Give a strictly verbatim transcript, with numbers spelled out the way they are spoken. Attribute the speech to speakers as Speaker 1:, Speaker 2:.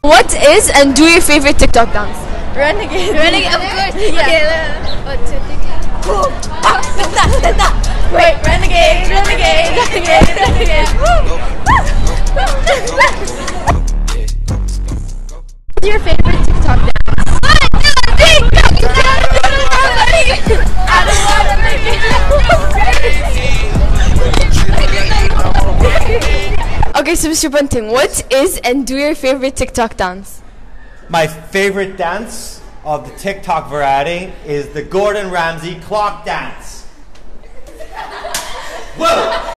Speaker 1: What is and do your favorite TikTok dance?
Speaker 2: Renegade.
Speaker 3: Renegade, of course.
Speaker 2: Yeah.
Speaker 3: What to TikTok?
Speaker 2: Wait, renegade, renegade, renegade, renegade.
Speaker 3: What's your favorite TikTok dance?
Speaker 2: I don't wanna make it.
Speaker 1: Okay, so Mister Bunting, what is and do your favorite TikTok dance?
Speaker 4: My favorite dance of the TikTok variety is the Gordon Ramsay clock dance. Whoa!